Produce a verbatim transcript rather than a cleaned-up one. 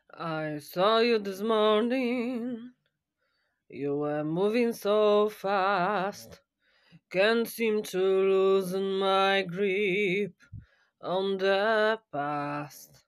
I saw you this morning. You were moving so fast. Can't seem to loosen my grip on the past.